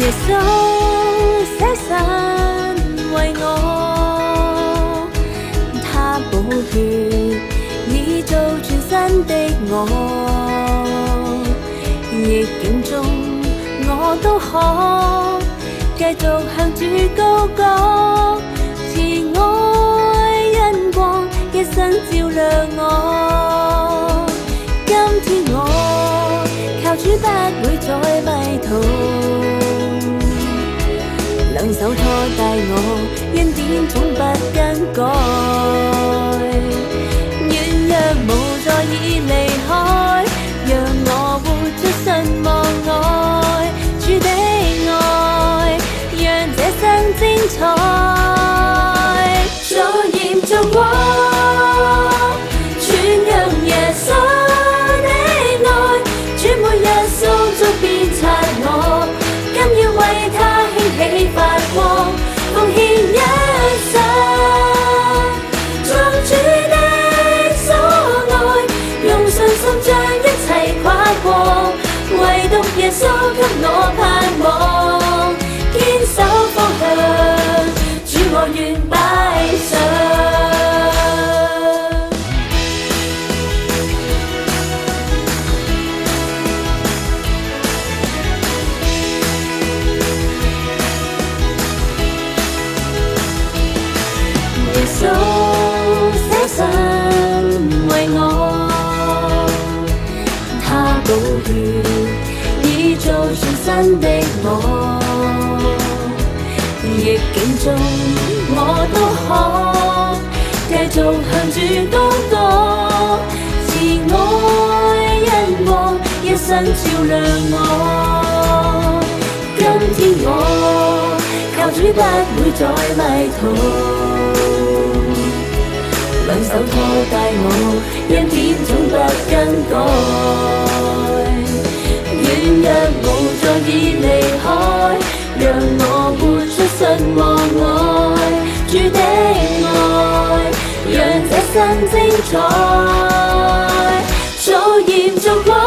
耶穌捨身為我，他寶血已做全新的我。逆境中我都可繼續向主高歌，慈愛恩光一生照亮我。今天我靠主不會再迷途，兩手拖帶我，恩典總不更改。軟弱無再已離開，讓我活出信望愛主的愛，讓這生精彩。做鹽做光，傳揚耶穌的愛，主每日塑造鞭策我，甘願為他興起發光，奉獻一生，作主的所愛，用信心將一切跨過，唯獨耶穌給我盼望，堅守方向，主我願擺上。耶穌捨身為我，他寶血已做全新的我。逆境中我都可繼續向主高歌，慈愛恩光一生照亮我。今天我靠主不會再迷途，兩手拖帶我，恩典總不更改。軟弱無再已離開，讓我活出信望愛主的愛，讓這生精彩。做鹽做光，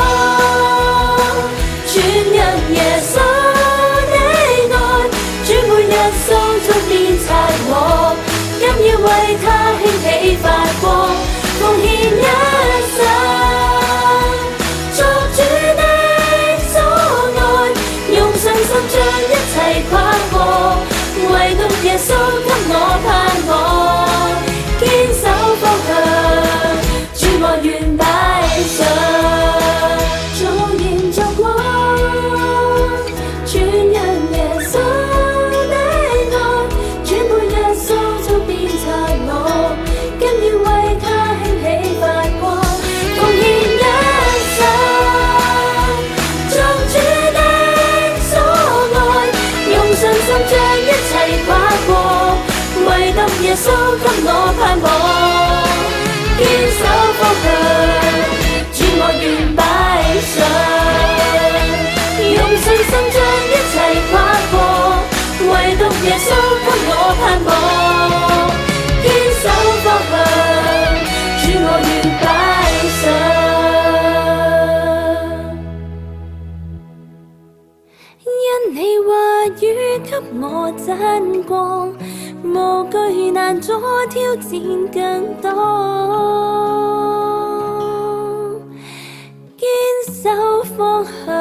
傳揚耶穌的愛，主每日塑造鞭策我，甘願為他興起發光，奉獻一生，作主的所愛，用信心將一切跨過，唯獨耶穌給我盼望，堅守方向，主我願擺上。做鹽做光，傳揚耶穌的愛，主每日塑造鞭策我，甘願為他興起發光，奉獻一生，作主的所愛，用信心將一切跨過，唯獨耶穌給我盼望，堅守方向，主我願擺上。用信心將一切跨過，唯獨耶穌給我盼望，堅守方向，主我願擺上。因你話語給我真光，無懼難阻挑戰更多，堅守方向。